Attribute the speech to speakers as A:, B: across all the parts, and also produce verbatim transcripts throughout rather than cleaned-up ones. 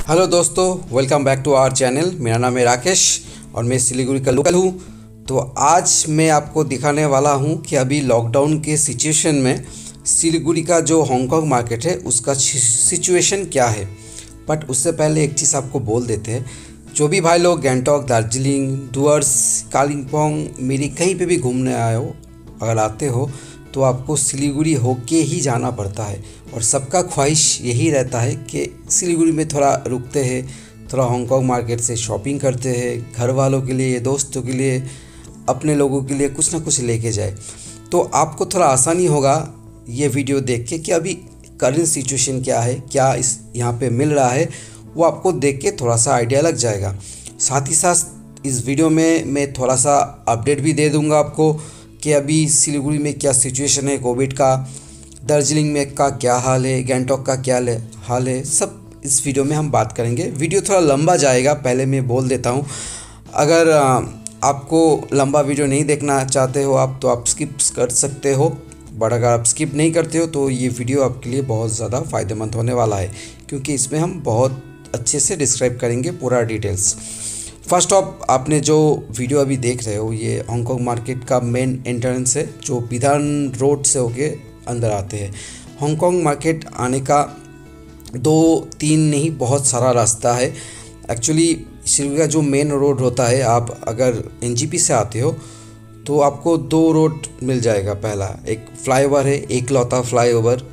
A: Hello दोस्तों, welcome back to our channel. मेरा नाम है राकेश और मैं सिलीगुड़ी का लोकल हूँ। तो आज मैं आपको दिखाने वाला हूँ कि अभी लॉकडाउन के सिचुएशन में सिलीगुड़ी का जो हांगकांग मार्केट है उसका सिचुएशन क्या है। बट उससे पहले एक चीज़ आपको बोल देते हैं, जो भी भाई लोग गैंगटॉक, दार्जिलिंग, डुअर्स, कालिम्पोंग, मेरी कहीं पे भी घूमने आए हो, अगर आते हो तो आपको सिलीगुड़ी होके ही जाना पड़ता है। और सबका ख्वाहिश यही रहता है कि सिलीगुड़ी में थोड़ा रुकते हैं, थोड़ा हांगकांग मार्केट से शॉपिंग करते हैं, घर वालों के लिए, दोस्तों के लिए, अपने लोगों के लिए कुछ ना कुछ लेके जाए। तो आपको थोड़ा आसानी होगा ये वीडियो देख के कि अभी करंट सिचुएशन क्या है, क्या इस यहाँ पे मिल रहा है, वो आपको देख के थोड़ा सा आइडिया लग जाएगा। साथ ही साथ इस वीडियो में मैं थोड़ा सा अपडेट भी दे दूँगा आपको कि अभी सिलीगुड़ी में क्या सिचुएशन है कोविड का, दार्जिलिंग में का क्या हाल है, गैंगटॉक का क्या हाल है, सब इस वीडियो में हम बात करेंगे। वीडियो थोड़ा लंबा जाएगा, पहले मैं बोल देता हूँ। अगर आपको लंबा वीडियो नहीं देखना चाहते हो आप, तो आप स्किप कर सकते हो। बट अगर आप स्किप नहीं करते हो तो ये वीडियो आपके लिए बहुत ज़्यादा फ़ायदेमंद होने वाला है, क्योंकि इसमें हम बहुत अच्छे से डिस्क्राइब करेंगे पूरा डिटेल्स। फर्स्ट ऑफ, आपने जो वीडियो अभी देख रहे हो ये हांगकांग मार्केट का मेन एंट्रेंस है, जो बिधान रोड से होके अंदर आते हैं। हांगकांग मार्केट आने का दो तीन नहीं बहुत सारा रास्ता है। एक्चुअली सिलीगुड़ी का जो मेन रोड होता है, आप अगर एनजीपी से आते हो तो आपको दो रोड मिल जाएगा। पहला एक फ्लाईओवर है, एक लौता फ्लाईओवर,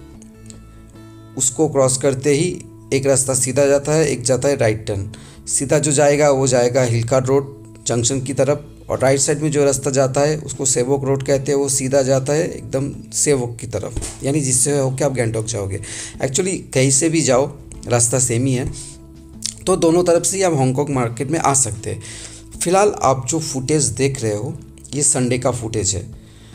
A: उसको क्रॉस करते ही एक रास्ता सीधा जाता है, एक जाता है राइट टर्न। सीधा जो जाएगा वो जाएगा हिलकार्ट रोड जंक्शन की तरफ, और राइट साइड में जो रास्ता जाता है उसको सेवोक रोड कहते हैं, वो सीधा जाता है एकदम सेवोक की तरफ, यानी जिससे होकर आप गैंगटॉक जाओगे। एक्चुअली कहीं से भी जाओ रास्ता सेम ही है, तो दोनों तरफ से आप हांगकांग मार्केट में आ सकते हैं। फ़िलहाल आप जो फुटेज देख रहे हो ये संडे का फुटेज है।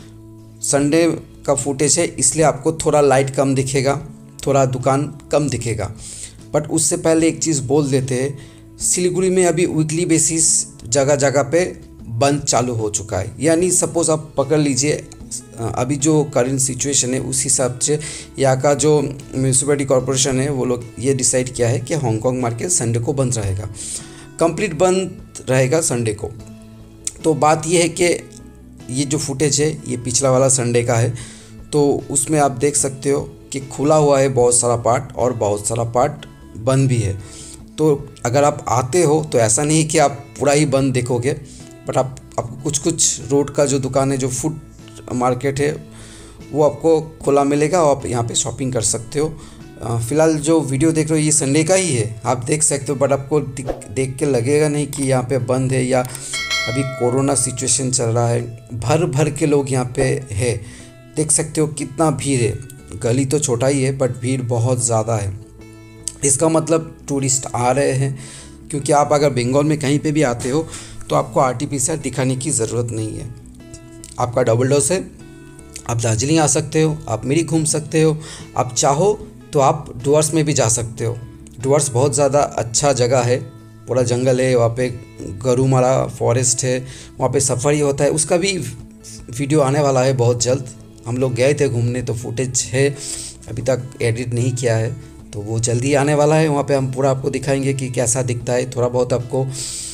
A: संडे का फुटेज है, इसलिए आपको थोड़ा लाइट कम दिखेगा, थोड़ा दुकान कम दिखेगा। बट उससे पहले एक चीज़ बोल देते हैं, सिलीगुड़ी में अभी वीकली बेसिस जगह जगह पे बंद चालू हो चुका है। यानी सपोज़ आप पकड़ लीजिए, अभी जो करंट सिचुएशन है उस हिसाब से यहाँ का जो म्यूनसिपैलिटी कॉरपोरेशन है वो लोग ये डिसाइड किया है कि हांगकांग मार्केट संडे को बंद रहेगा, कंप्लीट बंद रहेगा संडे को। तो बात ये है कि ये जो फुटेज है ये पिछला वाला संडे का है, तो उसमें आप देख सकते हो कि खुला हुआ है बहुत सारा पार्ट और बहुत सारा पार्ट बंद भी है। तो अगर आप आते हो तो ऐसा नहीं कि आप पूरा ही बंद देखोगे, बट आप आपको कुछ कुछ रोड का जो दुकान है, जो फूड मार्केट है, वो आपको खुला मिलेगा और आप यहाँ पे शॉपिंग कर सकते हो। फ़िलहाल जो वीडियो देख रहे हो ये संडे का ही है, आप देख सकते हो, बट आपको देख के लगेगा नहीं कि यहाँ पे बंद है या अभी कोरोना सिचुएशन चल रहा है। भर भर के लोग यहाँ पे है, देख सकते हो कितना भीड़ है। गली तो छोटा ही है बट भीड़ बहुत ज़्यादा है। इसका मतलब टूरिस्ट आ रहे हैं, क्योंकि आप अगर बंगाल में कहीं पे भी आते हो तो आपको आरटीपीसीआर दिखाने की ज़रूरत नहीं है। आपका डबल डोज है, आप दार्जिलिंग आ सकते हो, आप मिरी घूम सकते हो, आप चाहो तो आप डुअर्स में भी जा सकते हो। डुअर्स बहुत ज़्यादा अच्छा जगह है, पूरा जंगल है, वहाँ पे गरुमारा फॉरेस्ट है, वहाँ पे सफारी होता है। उसका भी वीडियो आने वाला है बहुत जल्द। हम लोग गए थे घूमने, तो फुटेज है, अभी तक एडिट नहीं किया है, तो वो जल्दी आने वाला है। वहाँ पे हम पूरा आपको दिखाएंगे कि कैसा दिखता है, थोड़ा बहुत आपको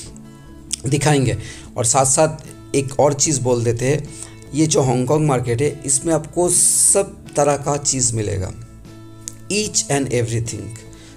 A: दिखाएंगे। और साथ साथ एक और चीज़ बोल देते हैं, ये जो हांगकांग मार्केट है इसमें आपको सब तरह का चीज़ मिलेगा, ईच एंड एवरीथिंग,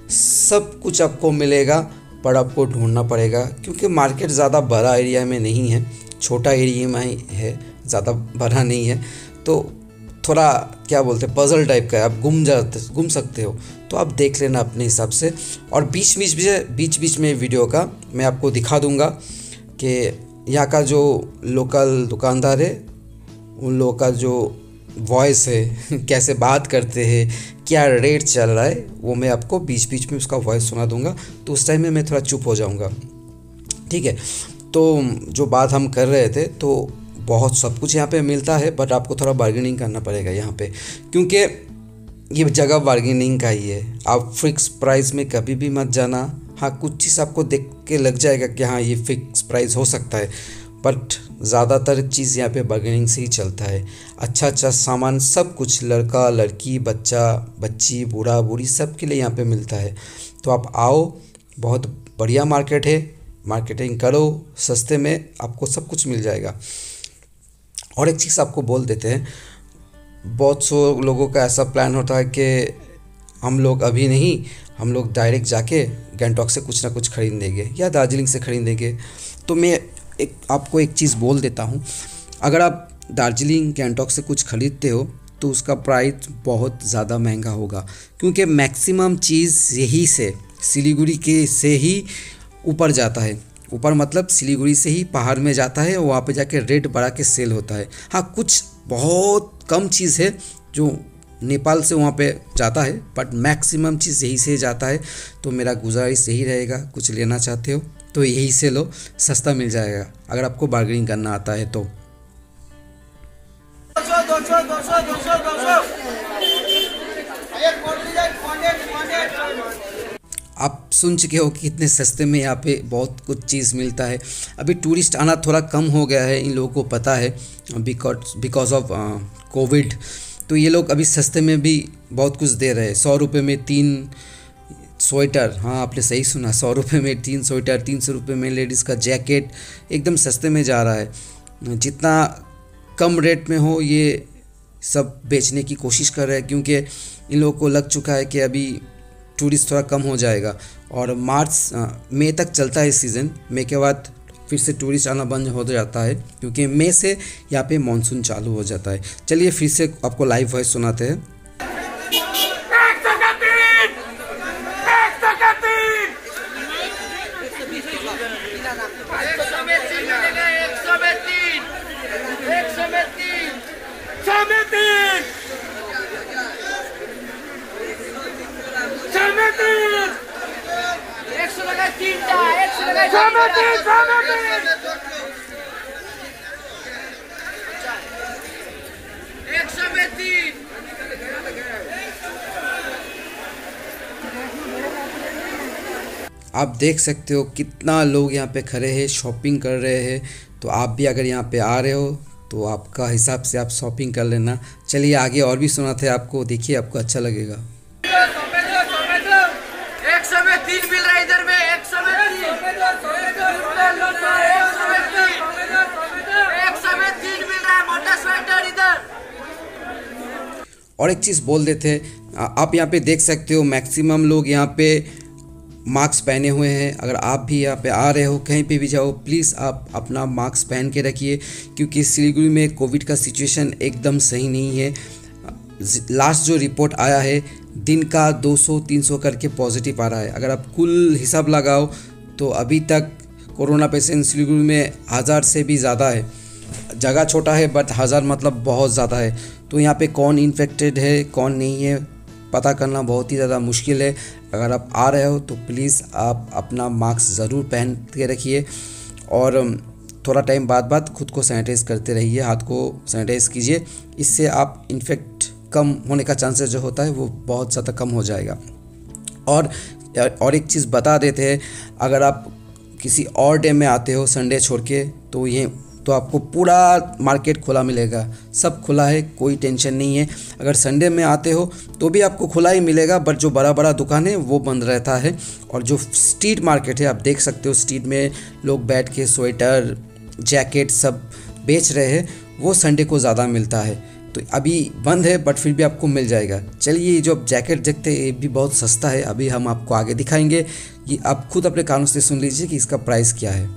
A: सब कुछ आपको मिलेगा। पर आपको ढूंढना पड़ेगा, क्योंकि मार्केट ज़्यादा बड़ा एरिया में नहीं है, छोटा एरिया में ही है, ज़्यादा बड़ा नहीं है। तो थोड़ा क्या बोलते हैं, पजल टाइप का है, आप घूम जाते घूम सकते हो, तो आप देख लेना अपने हिसाब से। और बीच बीच में बीच बीच में वीडियो का मैं आपको दिखा दूंगा कि यहाँ का जो लोकल दुकानदार है उन लोगों का जो वॉइस है, कैसे बात करते हैं, क्या रेट चल रहा है, वो मैं आपको बीच बीच में उसका वॉइस सुना दूंगा। तो उस टाइम में मैं थोड़ा चुप हो जाऊंगा, ठीक है। तो जो बात हम कर रहे थे, तो बहुत सब कुछ यहाँ पे मिलता है, बट आपको थोड़ा बार्गेनिंग करना पड़ेगा यहाँ पे, क्योंकि ये जगह बार्गेनिंग का ही है। आप फिक्स प्राइस में कभी भी मत जाना। हाँ, कुछ चीज़ आपको देख के लग जाएगा कि हाँ ये फिक्स प्राइस हो सकता है, बट ज़्यादातर चीज़ यहाँ पे बार्गेनिंग से ही चलता है। अच्छा अच्छा सामान सब कुछ, लड़का लड़की, बच्चा बच्ची, बूढ़ा बूढ़ी, सब के लिए यहाँ पे मिलता है। तो आप आओ, बहुत बढ़िया मार्केट है, मार्केटिंग करो, सस्ते में आपको सब कुछ मिल जाएगा। और एक चीज़ आपको बोल देते हैं, बहुत सौ लोगों का ऐसा प्लान होता है कि हम लोग अभी नहीं, हम लोग डायरेक्ट जाके गैंगटॉक से कुछ ना कुछ खरीद देंगे या दार्जिलिंग से खरीदेंगे। तो मैं एक आपको एक चीज़ बोल देता हूँ, अगर आप दार्जिलिंग गैंगटॉक से कुछ खरीदते हो तो उसका प्राइस बहुत ज़्यादा महंगा होगा, क्योंकि मैक्सिमम चीज़ यही से सिलीगुड़ी के से ही ऊपर जाता है। ऊपर मतलब सिलीगुड़ी से ही पहाड़ में जाता है, वहाँ पे जाके रेट बढ़ा के सेल होता है। हाँ, कुछ बहुत कम चीज़ है जो नेपाल से वहाँ पे जाता है, बट मैक्सिमम चीज़ यही से जाता है। तो मेरा गुजारिश यही रहेगा, कुछ लेना चाहते हो तो यही से लो, सस्ता मिल जाएगा अगर आपको बार्गेनिंग करना आता है तो। आप सुन चुके हो कि कितने सस्ते में यहाँ पे बहुत कुछ चीज़ मिलता है। अभी टूरिस्ट आना थोड़ा कम हो गया है, इन लोगों को पता है, बिकॉज बिकॉज ऑफ कोविड। तो ये लोग अभी सस्ते में भी बहुत कुछ दे रहे हैं। सौ रुपये में तीन स्वेटर, हाँ आपने सही सुना, सौ रुपये में तीन स्वेटर, तीन सौ रुपये में लेडीज़ का जैकेट, एकदम सस्ते में जा रहा है। जितना कम रेट में हो ये सब बेचने की कोशिश कर रहे हैं, क्योंकि इन लोगों को लग चुका है कि अभी टूरिस्ट थोड़ा कम हो जाएगा। और मार्च मई तक चलता है सीज़न, मई के बाद फिर से टूरिस्ट आना बंद हो जाता है, क्योंकि मई से यहाँ पे मानसून चालू हो जाता है। चलिए फिर से आपको लाइव वॉइस सुनाते हैं। आप देख सकते हो कितना लोग यहाँ पे खड़े हैं, शॉपिंग कर रहे हैं। तो आप भी अगर यहाँ पे आ रहे हो तो आपका हिसाब से आप शॉपिंग कर लेना। चलिए आगे और भी सुनाते हैं आपको, देखिए आपको अच्छा लगेगा।
B: एक सौ में तीन मिल रहा है इधर में, एक सौ में एक सौ में तीन मिल रहा है मोटा स्वेटर इधर।
A: और एक चीज़ बोल देते हैं, आप यहाँ पे देख सकते हो मैक्सिमम लोग यहाँ पे मास्क पहने हुए हैं। अगर आप भी यहाँ पे आ रहे हो, कहीं पे भी जाओ, प्लीज़ आप अपना मास्क पहन के रखिए, क्योंकि सिलीगुड़ी में कोविड का सिचुएशन एकदम सही नहीं है। लास्ट जो रिपोर्ट आया है, दिन का दो सौ तीन सौ करके पॉजिटिव आ रहा है। अगर आप कुल हिसाब लगाओ तो अभी तक कोरोना पेशेंट सिलीगुड़ी में हज़ार से भी ज़्यादा है। जगह छोटा है बट हज़ार मतलब बहुत ज़्यादा है। तो यहाँ पे कौन इन्फेक्टेड है कौन नहीं है पता करना बहुत ही ज़्यादा मुश्किल है। अगर आप आ रहे हो तो प्लीज़ आप अपना मास्क ज़रूर पहन के रखिए, और थोड़ा टाइम बाद बाद खुद को सैनिटाइज़ करते रहिए, हाथ को सैनिटाइज़ कीजिए। इससे आप इन्फेक्ट कम होने का चांसेस जो होता है वो बहुत ज़्यादा कम हो जाएगा। और और एक चीज़ बता देते हैं, अगर आप किसी और डे में आते हो संडे छोड़ के, तो ये तो आपको पूरा मार्केट खुला मिलेगा, सब खुला है, कोई टेंशन नहीं है। अगर संडे में आते हो तो भी आपको खुला ही मिलेगा, बट जो बड़ा बड़ा दुकान है वो बंद रहता है। और जो स्ट्रीट मार्केट है, आप देख सकते हो स्ट्रीट में लोग बैठ के स्वेटर जैकेट सब बेच रहे हैं, वो संडे को ज़्यादा मिलता है। तो अभी बंद है बट फिर भी आपको मिल जाएगा। चलिए जो आप जैकेट देखते हैं ये भी बहुत सस्ता है, अभी हम आपको आगे दिखाएंगे। ये आप खुद अपने कानों से सुन लीजिए कि इसका प्राइस क्या है।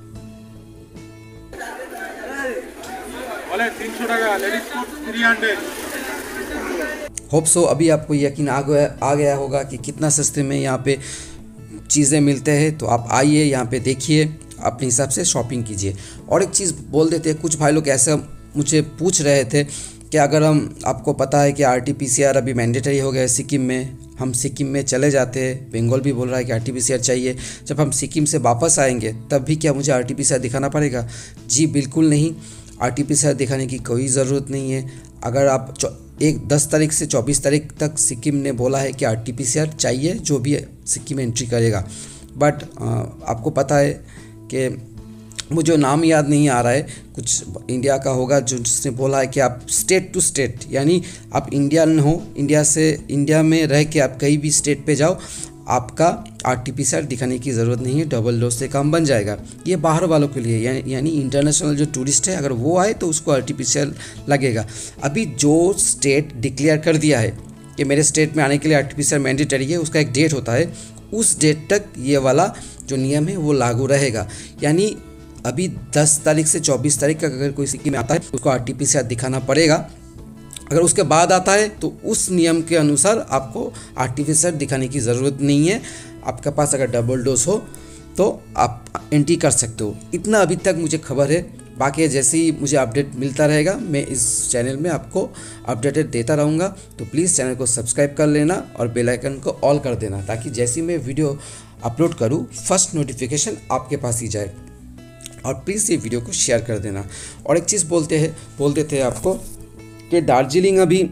C: तीन सौ टाका लेडीज सूट तीन सौ।
A: होप सो अभी आपको यकीन आ गया आ गया होगा कि कितना सस्ते में यहाँ पे चीज़ें मिलते हैं। तो आप आइए यहाँ पे देखिए, अपने हिसाब से शॉपिंग कीजिए। और एक चीज़ बोल देते हैं, कुछ भाई लोग ऐसा मुझे पूछ रहे थे कि अगर हम, आपको पता है कि R T P C R अभी मैंडेटरी हो गया है सिक्किम में, हम सिक्किम में चले जाते हैं, बंगाल भी बोल रहा है कि R T P C R चाहिए, जब हम सिक्किम से वापस आएंगे तब भी क्या मुझे R T P C R दिखाना पड़ेगा? जी बिल्कुल नहीं, R T P C R दिखाने की कोई ज़रूरत नहीं है। अगर आप एक दस तारीख से चौबीस तारीख तक सिक्किम ने बोला है कि R T P C R चाहिए जो भी सिक्किम में एंट्री करेगा, बट आपको पता है कि मुझे नाम याद नहीं आ रहा है, कुछ इंडिया का होगा जो जिसने बोला है कि आप स्टेट टू स्टेट, यानी आप इंडियन हो, इंडिया से इंडिया में रह के आप कहीं भी स्टेट पे जाओ, आपका आरटीपीसीआर दिखाने की ज़रूरत नहीं है, डबल डोज से काम बन जाएगा। ये बाहर वालों के लिए यानी यानी इंटरनेशनल जो टूरिस्ट है अगर वो आए तो उसको आरटीपीसीआर लगेगा। अभी जो स्टेट डिक्लेयर कर दिया है कि मेरे स्टेट में आने के लिए आरटीपीसीआर मैंडेटरी है, उसका एक डेट होता है, उस डेट तक ये वाला जो नियम है वो लागू रहेगा। यानी अभी दस तारीख से चौबीस तारीख तक अगर कोई सिक्किम में आता है उसको आरटीपीसीआर दिखाना पड़ेगा। अगर उसके बाद आता है तो उस नियम के अनुसार आपको आरटीपीसीआर दिखाने की ज़रूरत नहीं है। आपके पास अगर डबल डोज हो तो आप एंट्री कर सकते हो। इतना अभी तक मुझे खबर है, बाकी जैसे ही मुझे अपडेट मिलता रहेगा मैं इस चैनल में आपको अपडेटेड देता रहूँगा। तो प्लीज़ चैनल को सब्सक्राइब कर लेना और बेल आइकन को ऑल कर देना, ताकि जैसे ही मैं वीडियो अपलोड करूँ फर्स्ट नोटिफिकेशन आपके पास ही जाए। और प्लीज़ ये वीडियो को शेयर कर देना। और एक चीज़ बोलते हैं बोलते थे आपको कि दार्जिलिंग अभी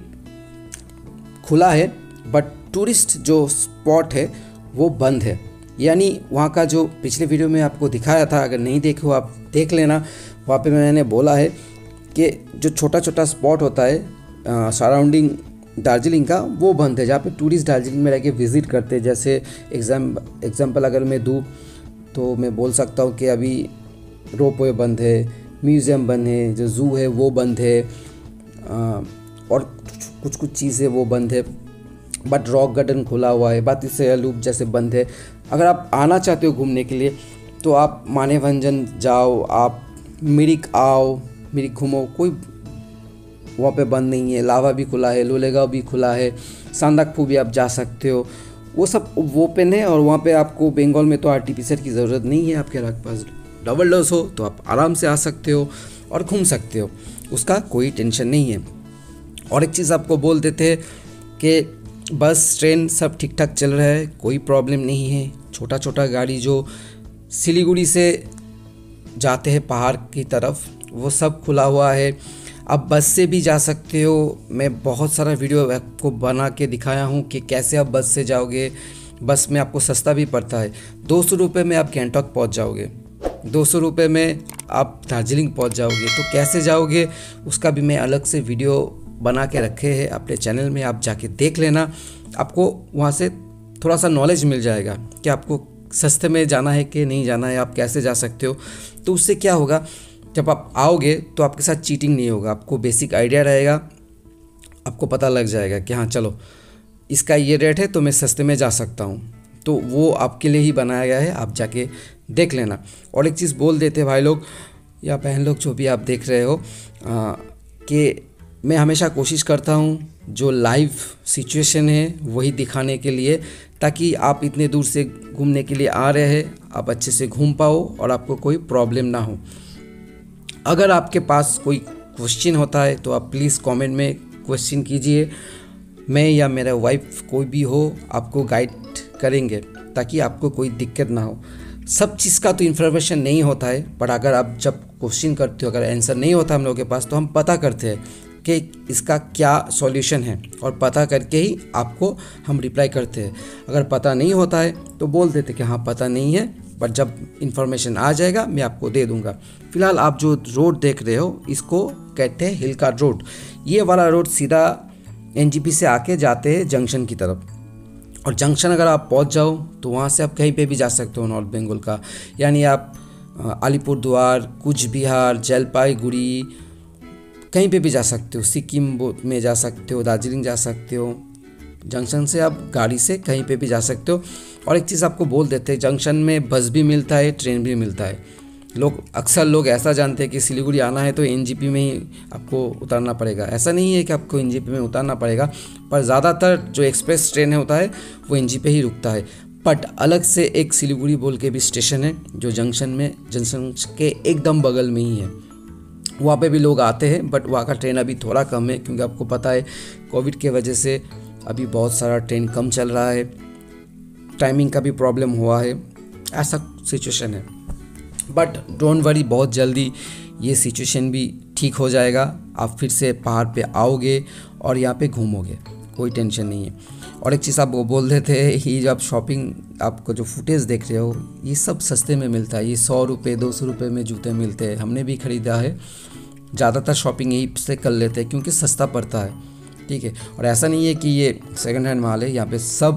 A: खुला है बट टूरिस्ट जो स्पॉट है वो बंद है। यानी वहाँ का जो पिछले वीडियो में आपको दिखाया था, अगर नहीं देखे हो आप देख लेना। वहाँ पे मैंने बोला है कि जो छोटा छोटा स्पॉट होता है सराउंडिंग दार्जिलिंग का वो बंद है, जहाँ पे टूरिस्ट दार्जिलिंग में रह के विज़िट करते हैं। जैसे एग्जाम एग्जाम्पल अगर मैं दूँ तो मैं बोल सकता हूँ कि अभी रोप वे बंद है, म्यूज़ियम बंद है, जो ज़ू है वो बंद है, आ, और कुछ कुछ चीज़ें वो बंद है, बट रॉक गार्डन खुला हुआ है, बाती से लूप जैसे बंद है। अगर आप आना चाहते हो घूमने के लिए तो आप मानेभंजन जाओ, आप मिरिक आओ, मिरिक घूमो, कोई वहाँ पे बंद नहीं है। लावा भी खुला है, लोलेगांव भी खुला है, सांदाकफू भी आप जा सकते हो, वो सब ओपन है। और वहाँ पे आपको बंगाल में तो आरटीपीसीआर की ज़रूरत नहीं है। आपके पास डबल डोज हो तो आप आराम से आ सकते हो और घूम सकते हो, उसका कोई टेंशन नहीं है। और एक चीज़ आपको बोल देते हैं कि बस ट्रेन सब ठीक ठाक चल रहा है, कोई प्रॉब्लम नहीं है। छोटा छोटा गाड़ी जो सिलीगुड़ी से जाते हैं पहाड़ की तरफ वो सब खुला हुआ है। आप बस से भी जा सकते हो। मैं बहुत सारा वीडियो आपको बना के दिखाया हूँ कि कैसे आप बस से जाओगे। बस में आपको सस्ता भी पड़ता है, दो सौ रुपये में आप गैंगटॉक पहुँच जाओगे, दो सौ रुपये में आप दार्जिलिंग पहुंच जाओगे। तो कैसे जाओगे उसका भी मैं अलग से वीडियो बना के रखे हैं अपने चैनल में, आप जाके देख लेना। आपको वहां से थोड़ा सा नॉलेज मिल जाएगा कि आपको सस्ते में जाना है कि नहीं जाना है, आप कैसे जा सकते हो। तो उससे क्या होगा, जब आप आओगे तो आपके साथ चीटिंग नहीं होगा, आपको बेसिक आइडिया रहेगा, आपको पता लग जाएगा कि हाँ चलो इसका ये रेट है तो मैं सस्ते में जा सकता हूँ। तो वो आपके लिए ही बनाया गया है, आप जाके देख लेना। और एक चीज़ बोल देते भाई लोग या बहन लोग जो भी आप देख रहे हो कि मैं हमेशा कोशिश करता हूँ जो लाइव सिचुएशन है वही दिखाने के लिए, ताकि आप इतने दूर से घूमने के लिए आ रहे हैं आप अच्छे से घूम पाओ और आपको कोई प्रॉब्लम ना हो। अगर आपके पास कोई क्वेश्चन होता है तो आप प्लीज़ कमेंट में क्वेश्चन कीजिए, मैं या मेरा वाइफ कोई भी हो आपको गाइड करेंगे ताकि आपको कोई दिक्कत ना हो। सब चीज़ का तो इन्फॉर्मेशन नहीं होता है, पर अगर आप जब क्वेश्चन करते हो, अगर आंसर नहीं होता हम लोगों के पास, तो हम पता करते हैं कि इसका क्या सॉल्यूशन है और पता करके ही आपको हम रिप्लाई करते हैं। अगर पता नहीं होता है तो बोल देते कि हाँ पता नहीं है, पर जब इन्फॉर्मेशन आ जाएगा मैं आपको दे दूंगा। फिलहाल आप जो रोड देख रहे हो इसको कहते हैं हिल कार्ड रोड। ये वाला रोड सीधा एनजीपी से आके जाते हैं जंक्शन की तरफ, और जंक्शन अगर आप पहुंच जाओ तो वहाँ से आप कहीं पे भी जा सकते हो नॉर्थ बंगाल का। यानी आप अलीपुरद्वार, कूच बिहार, जलपाईगुड़ी कहीं पे भी जा सकते हो, सिक्किम में जा सकते हो, दार्जिलिंग जा सकते हो। जंक्शन से आप गाड़ी से कहीं पे भी जा सकते हो। और एक चीज़ आपको बोल देते हैं, जंक्शन में बस भी मिलता है, ट्रेन भी मिलता है। लोग अक्सर लोग ऐसा जानते हैं कि सिलीगुड़ी आना है तो एनजीपी में ही आपको उतारना पड़ेगा। ऐसा नहीं है कि आपको एनजीपी में उतारना पड़ेगा, पर ज़्यादातर जो एक्सप्रेस ट्रेन होता है वो एनजीपी पे ही रुकता है। बट अलग से एक सिलीगुड़ी बोल के भी स्टेशन है जो जंक्शन में जंक्शन के एकदम बगल में ही है, वहाँ पे भी लोग आते हैं। बट वहाँ का ट्रेन अभी थोड़ा कम है, क्योंकि आपको पता है कोविड के वजह से अभी बहुत सारा ट्रेन कम चल रहा है, टाइमिंग का भी प्रॉब्लम हुआ है, ऐसा सिचुएशन है। बट डोंट वरी, बहुत जल्दी ये सिचुएशन भी ठीक हो जाएगा। आप फिर से पहाड़ पे आओगे और यहाँ पे घूमोगे, कोई टेंशन नहीं है। और एक चीज़ आप वो बोल रहे थे, ये जो आप शॉपिंग आपको जो फुटेज देख रहे हो ये सब सस्ते में मिलता है। ये सौ रुपये दो सौ रुपये में जूते मिलते हैं, हमने भी ख़रीदा है। ज़्यादातर शॉपिंग यहीं से कर लेते हैं क्योंकि सस्ता पड़ता है, ठीक है। और ऐसा नहीं है कि ये सेकंड हैंड माल है, यहाँ पे सब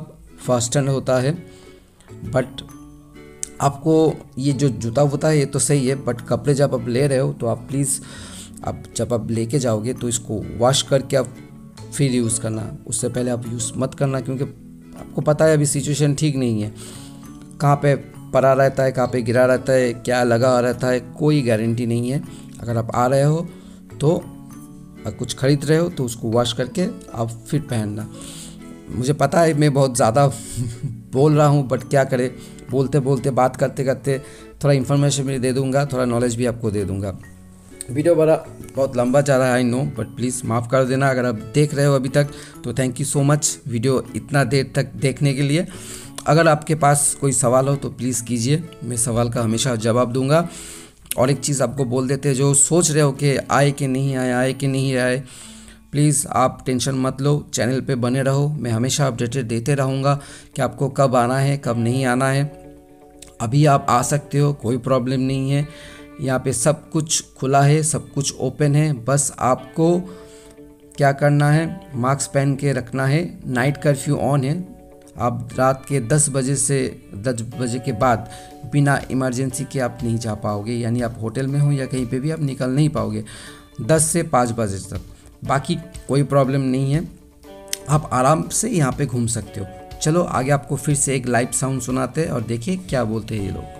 A: फर्स्ट हैंड होता है। बट आपको ये जो जूता वूता है ये तो सही है, बट कपड़े जब आप ले रहे हो तो आप प्लीज़ आप जब आप लेके जाओगे तो इसको वॉश करके आप फिर यूज़ करना, उससे पहले आप यूज़ मत करना, क्योंकि आपको पता है अभी सिचुएशन ठीक नहीं है, कहाँ पे पड़ा रहता है, कहाँ पे गिरा रहता है, क्या लगा रहता है, कोई गारंटी नहीं है। अगर आप आ रहे हो तो कुछ ख़रीद रहे हो तो उसको वॉश करके आप फिर पहनना। मुझे पता है मैं बहुत ज़्यादा बोल रहा हूँ, बट क्या करें, बोलते बोलते बात करते करते थोड़ा इन्फॉर्मेशन भी दे दूँगा, थोड़ा नॉलेज भी आपको दे दूँगा। वीडियो बड़ा बहुत लंबा जा रहा है आई नो, बट प्लीज़ माफ़ कर देना। अगर आप देख रहे हो अभी तक तो thank you so much video इतना देर तक देखने के लिए। अगर आपके पास कोई सवाल हो तो प्लीज़ कीजिए, मैं सवाल का हमेशा जवाब दूंगा। और एक चीज़ आपको बोल देते हैं, जो सोच रहे हो कि आए कि नहीं आए आए कि नहीं आए, प्लीज़ आप टेंशन मत लो, चैनल पे बने रहो, मैं हमेशा अपडेटेड देते रहूँगा कि आपको कब आना है कब नहीं आना है। अभी आप आ सकते हो, कोई प्रॉब्लम नहीं है, यहाँ पे सब कुछ खुला है, सब कुछ ओपन है। बस आपको क्या करना है, मास्क पहन के रखना है। नाइट कर्फ्यू ऑन है, आप रात के दस बजे से दस बजे के बाद बिना इमरजेंसी के आप नहीं जा पाओगे, यानी आप होटल में हो या कहीं पे भी आप निकल नहीं पाओगे दस से पाँच बजे तक। बाकी कोई प्रॉब्लम नहीं है, आप आराम से यहाँ पे घूम सकते हो। चलो आगे आपको फिर से एक लाइव साउंड सुनाते हैं और देखिए क्या बोलते हैं ये लोग।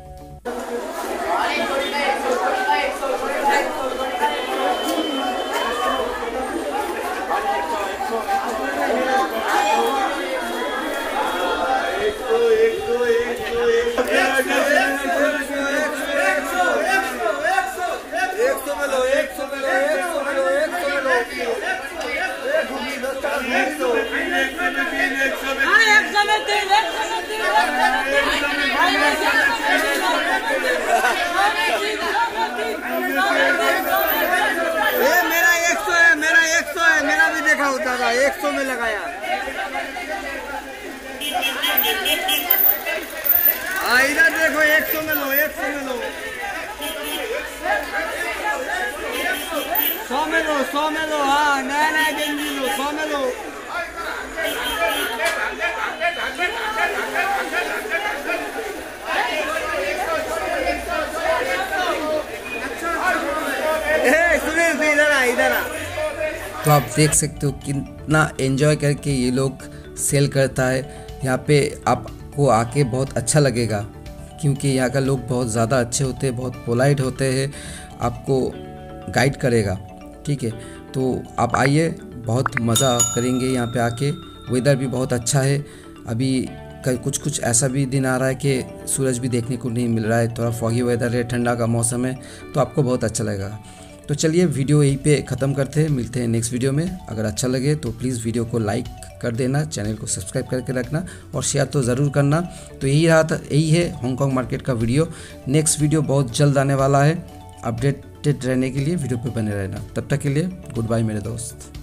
B: होता था एक सौ में लगाया। हाँ इधर देखो एक सौ में लो, एक सौ में लो, सौ में लो, सौ में लो। हाँ नया नया गंजी लो, सौ में लो। सुनील इधर आ, इधर आ।
A: तो आप देख सकते हो कितना एंजॉय करके ये लोग सेल करता है। यहाँ पे आपको आके बहुत अच्छा लगेगा, क्योंकि यहाँ का लोग बहुत ज़्यादा अच्छे होते हैं, बहुत पोलाइट होते हैं, आपको गाइड करेगा। ठीक है, तो आप आइए, बहुत मज़ा करेंगे यहाँ पे आके। वेदर भी बहुत अच्छा है, अभी कुछ कुछ ऐसा भी दिन आ रहा है कि सूरज भी देखने को नहीं मिल रहा है, थोड़ा फॉगी वेदर है, ठंडा का मौसम है, तो आपको बहुत अच्छा लगेगा। तो चलिए वीडियो यहीं पे ख़त्म करते हैं, मिलते हैं नेक्स्ट वीडियो में। अगर अच्छा लगे तो प्लीज़ वीडियो को लाइक कर देना, चैनल को सब्सक्राइब करके रखना और शेयर तो ज़रूर करना। तो यही रहा था, यही है हांगकांग मार्केट का वीडियो। नेक्स्ट वीडियो बहुत जल्द आने वाला है, अपडेटेड रहने के लिए वीडियो पे बने रहना। तब तक के लिए गुड बाय मेरे दोस्त।